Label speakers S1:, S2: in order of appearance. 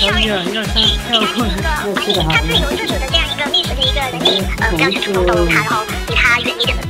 S1: 一个1、2、3跳过来。
S2: 他自由自主的这样一个觅食的一个能力，比较是主动逗留他，然后离他远一点的。